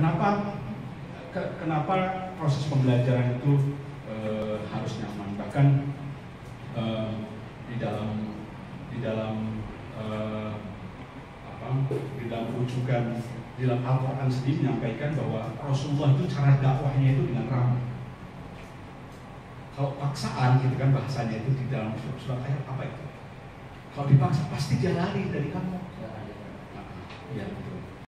Kenapa proses pembelajaran itu harus nyaman? Bahkan di dalam rujukan di dalam Al-Quran sendiri menyampaikan bahwa Rasulullah itu cara dakwahnya itu dengan ramah. Kalau paksaan gitu kan bahasanya itu di dalam surat ayat apa itu? Kalau dipaksa pasti dia lari dari kamu. Ya, betul.